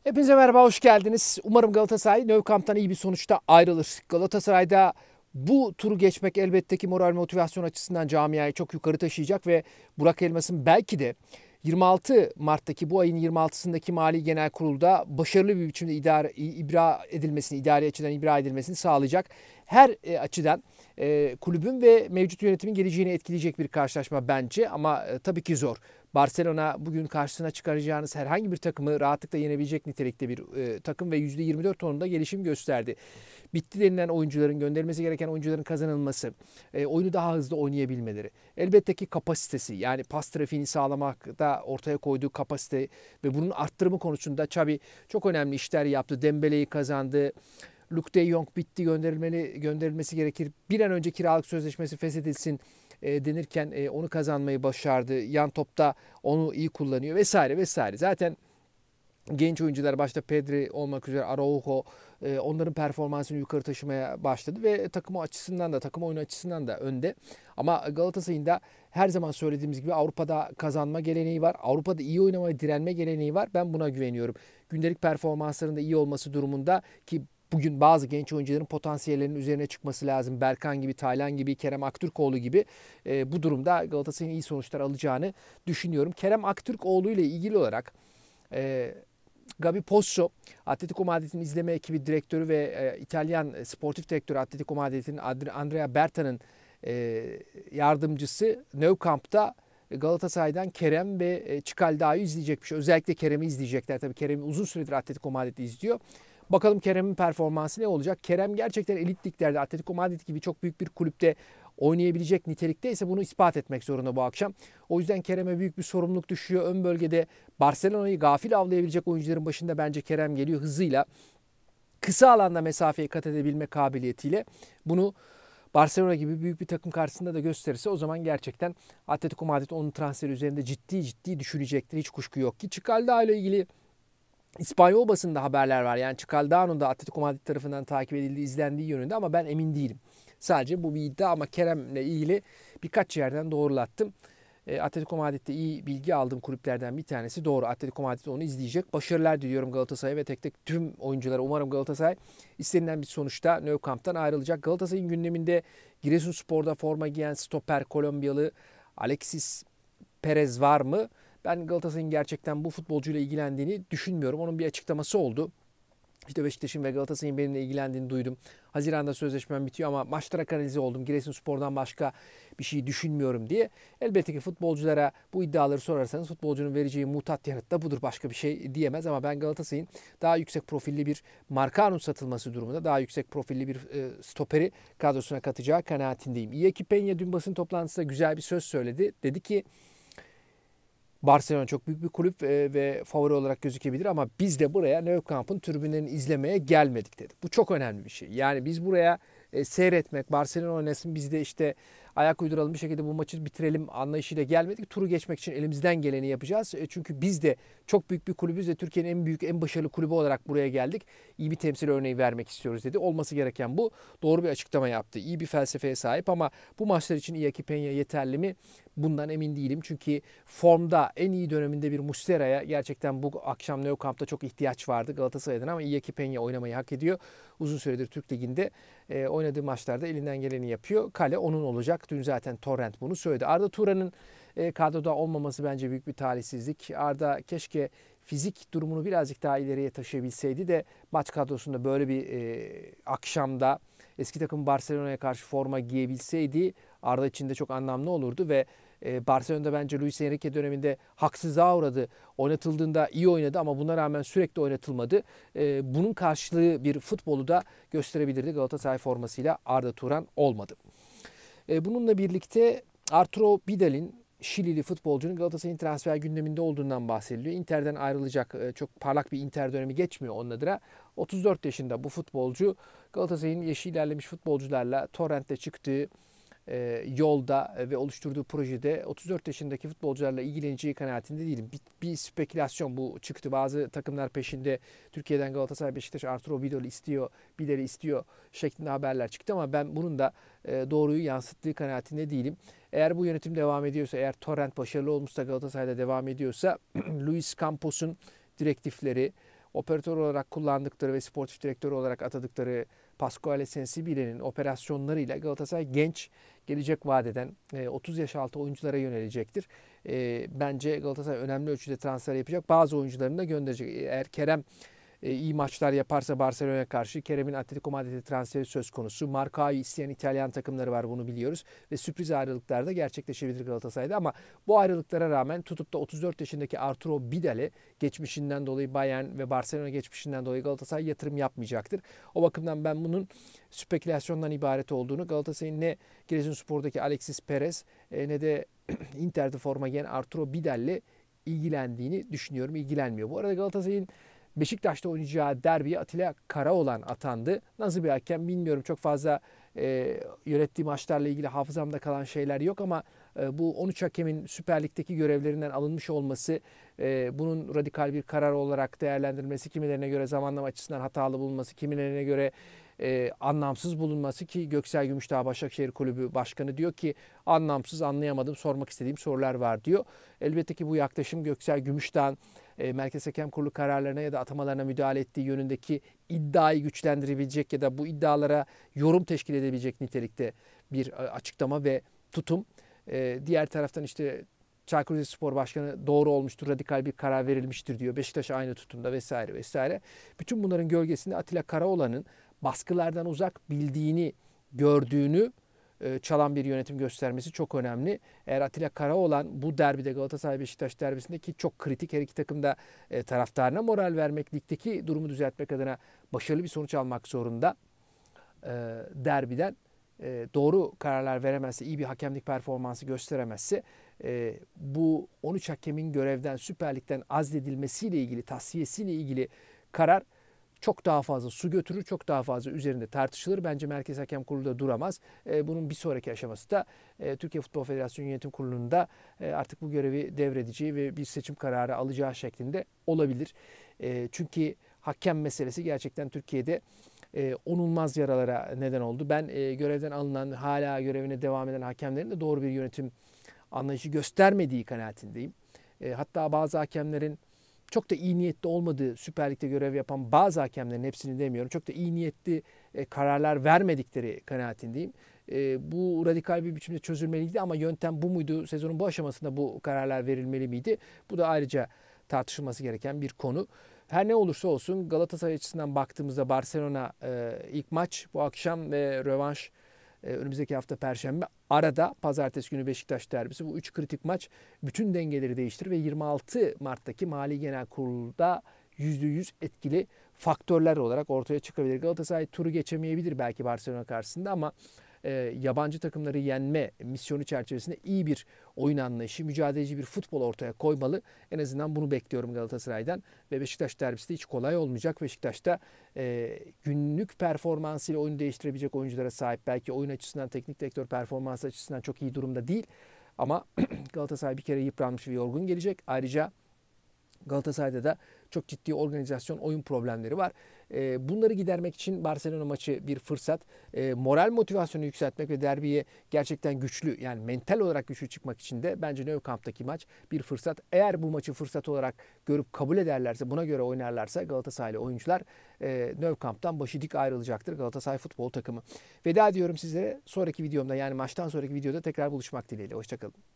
Hepinize merhaba, hoş geldiniz. Umarım Galatasaray Nou Camp'tan iyi bir sonuçta ayrılır. Galatasaray'da bu turu geçmek elbette ki moral motivasyon açısından camiayı çok yukarı taşıyacak ve Burak Elmas'ın belki de 26 Mart'taki bu ayın 26'sındaki Mali Genel Kurul'da başarılı bir biçimde idari açıdan ibra edilmesini sağlayacak. Her açıdan kulübün ve mevcut yönetimin geleceğini etkileyecek bir karşılaşma bence ama tabii ki zor. Barcelona bugün karşısına çıkaracağınız herhangi bir takımı rahatlıkla yenebilecek nitelikte bir takım ve %24 tonunda gelişim gösterdi. Bitti denilen oyuncuların, gönderilmesi gereken oyuncuların kazanılması, oyunu daha hızlı oynayabilmeleri. Elbette ki kapasitesi, yani pas trafiğini sağlamakta ortaya koyduğu kapasite ve bunun arttırımı konusunda Xabi çok önemli işler yaptı. Dembele'yi kazandı. Luuk de Jong bitti, gönderilmesi gerekir. Bir an önce kiralık sözleşmesi feshedilsin denirken onu kazanmayı başardı. Yan topta onu iyi kullanıyor vesaire vesaire. Zaten genç oyuncular başta Pedri olmak üzere Araujo onların performansını yukarı taşımaya başladı ve takım oyunu açısından da önde. Ama Galatasaray'ın da her zaman söylediğimiz gibi Avrupa'da kazanma geleneği var. Avrupa'da iyi oynamaya direnme geleneği var. Ben buna güveniyorum. Gündelik performanslarında iyi olması durumunda ki bugün bazı genç oyuncuların potansiyellerinin üzerine çıkması lazım. Berkan gibi, Taylan gibi, Kerem Aktürkoğlu gibi. Bu durumda Galatasaray'ın iyi sonuçlar alacağını düşünüyorum. Kerem Aktürkoğlu ile ilgili olarak Gabi Pozzo, Atletico Madrid'in izleme ekibi direktörü ve İtalyan sportif direktörü Atletico Madrid'in Andrea Berta'nın yardımcısı Nou Camp'ta Galatasaray'dan Kerem ve Çikaldağ'ı izleyecekmiş. Özellikle Kerem'i izleyecekler. Tabii Kerem'i uzun süredir Atletico Madrid'i izliyor. Bakalım Kerem'in performansı ne olacak? Kerem gerçekten elit liglerde Atletico Madrid gibi çok büyük bir kulüpte oynayabilecek nitelikte ise bunu ispat etmek zorunda bu akşam. O yüzden Kerem'e büyük bir sorumluluk düşüyor. Ön bölgede Barcelona'yı gafil avlayabilecek oyuncuların başında bence Kerem geliyor hızıyla. Kısa alanda mesafeyi kat edebilme kabiliyetiyle bunu Barcelona gibi büyük bir takım karşısında da gösterirse o zaman gerçekten Atletico Madrid onun transferi üzerinde ciddi düşünecektir. Hiç kuşku yok ki. Çikaldağ ile ilgili İspanyol basında haberler var. Yani Çikaldağ'ın da Atletico Madrid tarafından takip edildiği, izlendiği yönünde ama ben emin değilim. Sadece bu bir iddia ama Kerem'le ilgili birkaç yerden doğrulattım. Atletico Madrid'de iyi bilgi aldığım kulüplerden bir tanesi doğru. Atletico Madrid onu izleyecek. Başarılar diliyorum Galatasaray'a ve tek tek tüm oyunculara. Umarım Galatasaray istenilen bir sonuçta Nou Camp'tan ayrılacak. Galatasaray'ın gündeminde Giresunspor'da forma giyen stoper Kolombiyalı Alexis Perez var mı? Ben Galatasaray'ın gerçekten bu futbolcuyla ilgilendiğini düşünmüyorum. Onun bir açıklaması oldu. İşte Beşiktaş'ın ve Galatasaray'ın benimle ilgilendiğini duydum. Haziran'da sözleşmem bitiyor ama maçlara kanalize oldum. Giresunspor'dan başka bir şey düşünmüyorum diye. Elbette ki futbolculara bu iddiaları sorarsanız futbolcunun vereceği mutat yanıt da budur. Başka bir şey diyemez ama ben Galatasaray'ın daha yüksek profilli bir Markanun satılması durumunda daha yüksek profilli bir stoperi kadrosuna katacağı kanaatindeyim. Iñaki Peña dün basın toplantısında güzel bir söz söyledi. Dedi ki Barcelona çok büyük bir kulüp ve favori olarak gözükebilir ama biz de buraya Nou Camp'ın tribünlerini izlemeye gelmedik dedi. Bu çok önemli bir şey. Yani biz buraya seyretmek, Barcelona oynasın biz de işte ayak uyduralım bir şekilde bu maçı bitirelim anlayışıyla gelmedik. Turu geçmek için elimizden geleni yapacağız. Çünkü biz de çok büyük bir kulübüz ve Türkiye'nin en büyük, en başarılı kulübü olarak buraya geldik. İyi bir temsil örneği vermek istiyoruz dedi. Olması gereken bu. Doğru bir açıklama yaptı. İyi bir felsefeye sahip ama bu maçlar için Iñaki Peña yeterli mi? Bundan emin değilim. Çünkü formda en iyi döneminde bir Muslera'ya gerçekten bu akşam Nou Camp'ta çok ihtiyaç vardı Galatasaray'dan ama Iñaki Peña oynamayı hak ediyor. Uzun süredir Türk Ligi'nde oynadığı maçlarda elinden geleni yapıyor. Kale onun olacak. Dün zaten Torrent bunu söyledi. Arda Turan'ın kadroda olmaması bence büyük bir talihsizlik. Arda keşke fizik durumunu birazcık daha ileriye taşıyabilseydi de maç kadrosunda böyle bir akşamda eski takım Barcelona'ya karşı forma giyebilseydi Arda için de çok anlamlı olurdu ve Barcelona'da bence Luis Enrique döneminde haksızlığa uğradı. Oynatıldığında iyi oynadı ama buna rağmen sürekli oynatılmadı. Bunun karşılığı bir futbolu da gösterebilirdi. Galatasaray formasıyla Arda Turan olmadı. Bununla birlikte Arturo Vidal'in Şilili futbolcunun Galatasaray'ın transfer gündeminde olduğundan bahsediliyor. Inter'den ayrılacak, çok parlak bir Inter dönemi geçmiyor onun adına. 34 yaşında bu futbolcu Galatasaray'ın yaşı ilerlemiş futbolcularla Torrent'te çıktığı yolda ve oluşturduğu projede 34 yaşındaki futbolcularla ilgileneceği kanaatinde değilim. Bir spekülasyon bu çıktı. Bazı takımlar peşinde Türkiye'den Galatasaray, Beşiktaş Arturo Vidal'i istiyor şeklinde haberler çıktı ama ben bunun da doğruyu yansıttığı kanaatinde değilim. Eğer bu yönetim devam ediyorsa, eğer Torrent başarılı olmuşsa Galatasaray'da devam ediyorsa Luis Campos'un direktifleri, operatör olarak kullandıkları ve sportif direktör olarak atadıkları Pasquale Sensibile'nin operasyonlarıyla Galatasaray genç, gelecek vadeden 30 yaş altı oyunculara yönelecektir. Bence Galatasaray önemli ölçüde transfer yapacak. Bazı oyuncularını da gönderecek. Eğer Kerem iyi maçlar yaparsa Barcelona'ya karşı, Kerem'in Atletico Madrid'e transferi söz konusu. Marcao'yu isteyen İtalyan takımları var, bunu biliyoruz. Ve sürpriz ayrılıklar da gerçekleşebilir Galatasaray'da. Ama bu ayrılıklara rağmen tutup da 34 yaşındaki Arturo Vidal'e geçmişinden dolayı, Bayern ve Barcelona geçmişinden dolayı Galatasaray yatırım yapmayacaktır. O bakımdan ben bunun spekülasyondan ibaret olduğunu, Galatasaray'ın ne Giresunspor'daki Alexis Perez ne de Inter'de forma giyen Arturo Vidal'le ilgilendiğini düşünüyorum. İlgilenmiyor. Bu arada Galatasaray'ın Beşiktaş'ta oynayacağı derbiye Atilla Karaoğlan atandı. Nasıl bir hakem bilmiyorum. Çok fazla yönettiği maçlarla ilgili hafızamda kalan şeyler yok ama bu 13 hakemin Süper Lig'deki görevlerinden alınmış olması, bunun radikal bir karar olarak değerlendirilmesi, kimilerine göre zamanlama açısından hatalı bulunması, kimilerine göre anlamsız bulunması, ki Göksel Gümüşdağ Başakşehir Kulübü Başkanı diyor ki anlamsız, anlayamadım, sormak istediğim sorular var diyor. Elbette ki bu yaklaşım Göksel Gümüşdağ'ın Merkez Hakem Kurulu kararlarına ya da atamalarına müdahale ettiği yönündeki iddiayı güçlendirebilecek ya da bu iddialara yorum teşkil edebilecek nitelikte bir açıklama ve tutum. Diğer taraftan işte Çaykur Rizespor Başkanı doğru olmuştur, radikal bir karar verilmiştir diyor. Beşiktaş aynı tutumda vesaire vesaire. Bütün bunların gölgesinde Atilla Karaoğlan'ın baskılardan uzak, bildiğini, gördüğünü çalan bir yönetim göstermesi çok önemli. Eğer Atilla Karaoğlan bu derbide, Galatasaray-Beşiktaş derbisindeki çok kritik, her iki takım da taraftarına moral vermek, ligdeki durumu düzeltmek adına başarılı bir sonuç almak zorunda, derbiden doğru kararlar veremezse, iyi bir hakemlik performansı gösteremezse bu 13 hakemin görevden, Süper Lig'den azledilmesiyle ilgili, tasfiyesiyle ilgili karar çok daha fazla su götürür, çok daha fazla üzerinde tartışılır. Bence Merkez Hakem Kurulu da duramaz. Bunun bir sonraki aşaması da Türkiye Futbol Federasyonu Yönetim Kurulu'nda artık bu görevi devredeceği ve bir seçim kararı alacağı şeklinde olabilir. Çünkü hakem meselesi gerçekten Türkiye'de onulmaz yaralara neden oldu. Ben görevden alınan, hala görevine devam eden hakemlerin de doğru bir yönetim anlayışı göstermediği kanaatindeyim. Hatta bazı hakemlerin çok da iyi niyetli olmadığı, Süper Lig'de görev yapan bazı hakemlerin, hepsini demiyorum, çok da iyi niyetli kararlar vermedikleri kanaatindeyim. Bu radikal bir biçimde çözülmeliydi ama yöntem bu muydu? Sezonun bu aşamasında bu kararlar verilmeli miydi? Bu da ayrıca tartışılması gereken bir konu. Her ne olursa olsun Galatasaray açısından baktığımızda Barcelona ilk maç bu akşam ve rövanş önümüzdeki hafta Perşembe. Arada pazartesi günü Beşiktaş derbisi. Bu üç kritik maç bütün dengeleri değiştirir ve 26 Mart'taki Mali Genel Kurul'da %100 etkili faktörler olarak ortaya çıkabilir. Galatasaray turu geçemeyebilir belki Barcelona karşısında ama yabancı takımları yenme misyonu çerçevesinde iyi bir oyun anlayışı, mücadeleci bir futbol ortaya koymalı. En azından bunu bekliyorum Galatasaray'dan. Ve Beşiktaş derbisi de hiç kolay olmayacak. Beşiktaş'ta günlük performansıyla oyunu değiştirebilecek oyunculara sahip. Belki oyun açısından, teknik direktör performansı açısından çok iyi durumda değil. Ama Galatasaray bir kere yıpranmış ve yorgun gelecek. Ayrıca Galatasaray'da da çok ciddi organizasyon, oyun problemleri var. Bunları gidermek için Barcelona maçı bir fırsat. Moral motivasyonu yükseltmek ve derbiye gerçekten güçlü, yani mental olarak güçlü çıkmak için de bence Nou Camp'taki maç bir fırsat. Eğer bu maçı fırsat olarak görüp kabul ederlerse, buna göre oynarlarsa Galatasaraylı oyuncular Nou Camp'tan başı dik ayrılacaktır Galatasaray futbol takımı. Veda diyorum sizlere. Sonraki videomda, yani maçtan sonraki videoda tekrar buluşmak dileğiyle. Hoşçakalın.